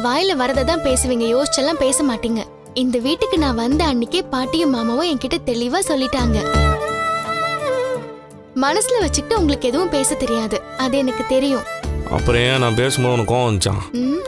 வாயில வரதை தான் பேசுவீங்க, யோசிச்செல்லாம் பேச மாட்டீங்க. இந்த வீட்டுக்கு நான் வந்த அன்னைக்கே பாட்டியும் மாமாவும் என்கிட்ட தெளிவா சொல்லிட்டாங்க. மனசுல வச்சுக்கிட்டு உங்களுக்கு எதுவும் பேச தெரியாது, அது எனக்கு தெரியும். அப்புறம் ஏன் நான் பேசும்போது உனக்கு கோவம் வந்துச்சான்?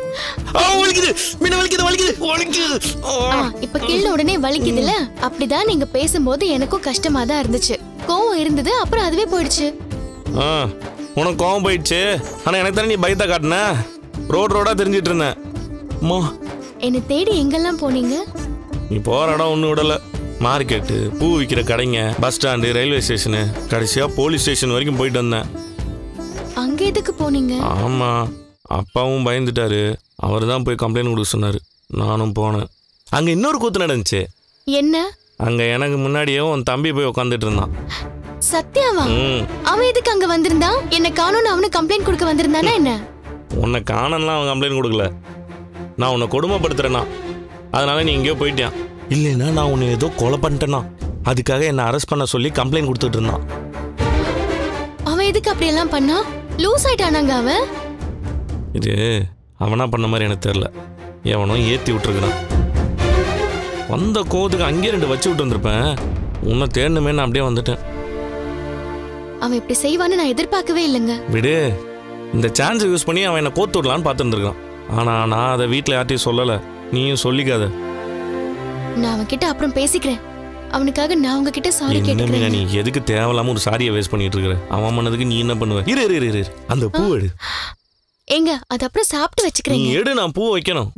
இப்ப கீழ உடனே வலிக்குதுல, அப்படிதான் நீங்க பேசும்போது எனக்கும் கஷ்டமா தான் இருந்துச்சு. கோவம் இருந்தது, அப்புறம் அதுவே போயிடுச்சு. உனக்கு கோவம் போயிடுச்சு, ஆனா எனக்கு தானே நீ பயத்தை காட்டின. ரோடா தெரிஞ்சிட்டு இருந்தேன். என்ன தேடி எங்கெல்லாம் போனீங்க? நீ போற இடம் ஒன்றும் விடல. மார்க்கெட்டு, பூ விற்கிற கடைங்க, பஸ் ஸ்டாண்டு, ரயில்வே ஸ்டேஷனு, கடைசியா போலீஸ் ஸ்டேஷன் வரைக்கும் போயிட்டு வந்தேன். அங்க எதுக்கு போனீங்க? ஆமா, அப்பாவும் பயந்துட்டாரு. அவர் தான் போய் கம்ப்ளைண்ட் கொடுக்க சொன்னாரு. நானும் போனேன். அங்க இன்னொரு கூத்து நடந்துச்சு. என்ன? அங்க எனக்கு முன்னாடியே உன் தம்பி போய் உட்காந்துட்டு இருந்தான். சத்யாவா? அவன் எதுக்கு அங்க வந்திருந்தான்? என்ன காணோன்னு அவனு கம்ப்ளைண்ட் கொடுக்க வந்திருந்தானா என்ன? உன்னை காணலாம் அவன் கம்ப்ளைண்ட் கொடுக்கல. நான் உன்னை கொடுமைப்படுத்துறேன்னா, அதனால நீ எங்கேயோ போயிட்டான். இல்லைன்னா நான் உன்னை ஏதோ கொலை பண்ணிட்டேன்னா, அதுக்காக என்னை அரெஸ்ட் பண்ண சொல்லி கம்ப்ளைண்ட் கொடுத்துட்டு இருந்தான். அவன் எதுக்கு அப்படி எல்லாம் பண்ணா? லூஸ் ஆயிட்டானாங்க அவன்? இது அவனா பண்ண மாதிரி எனக்கு தெரியல. எவனும் ஏற்றி விட்டுருக்குறான். வந்த கோவத்துக்கு அங்கேயே 2 வச்சு விட்டு வந்திருப்பேன். உன்னை தேடணுமே நான் அப்படியே வந்துட்டேன். அவன் இப்படி செய்வான்னு நான் எதிர்பார்க்கவே இல்லைங்க. விடு, இந்த சான்ஸை யூஸ் பண்ணி அவன் என்னை கோத்து விடலான்னு பார்த்துருந்துருக்கான். ஆனால் நான் அதை வீட்டில் யார்ட்டையும் சொல்லலை. நீயும் சொல்லிக்காத. நான் அவன்கிட்ட அப்புறம் பேசிக்கிறேன். அவனுக்காக நான் உங்ககிட்ட சாரி கேட்டுக்கிறேன். நீ எதுக்கு தேவையில்லாம ஒரு சாரியை வேஸ்ட் பண்ணிட்டு இருக்கிற? அவன் பண்ணதுக்கு நீ என்ன பண்ணுவ? இரு அந்த பூ எடு. ஏங்க, அது அப்புறம் சாப்பிட்டு வச்சுக்கிறேன். நீ எடு, நான் பூ வைக்கணும்.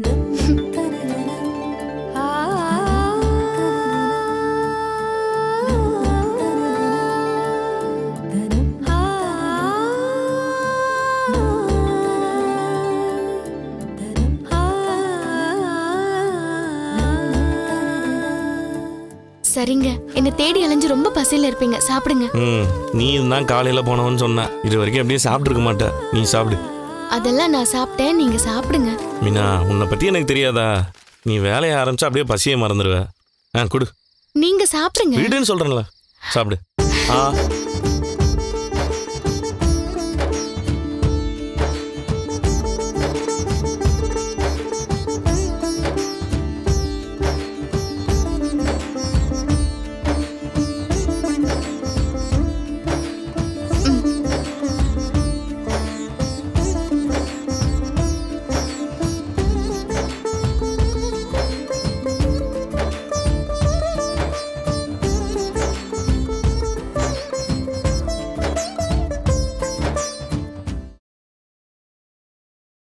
சரிங்க, என்ன தேடி அலைஞ்சு ரொம்ப பசியில இருப்பீங்க, சாப்பிடுங்க. நீ தான் காலையில போனவன்னு சொன்ன. இது வரைக்கும் அப்படியே சாப்பிட்டு இருக்க மாட்டேன். நீ சாப்பிடு. அதெல்லாம் நான் சாப்பிட்டேன், நீங்க சாப்பிடுங்க. மீனா, உன்னை பத்தி எனக்கு தெரியாதா? நீ வேலையை ஆரம்பிச்சா அப்படியே பசியை மறந்துடுவ. குடு. நீங்க சாப்பிடுங்க. வீடுன்னு சொல்றேன்ல, சாப்பிடு.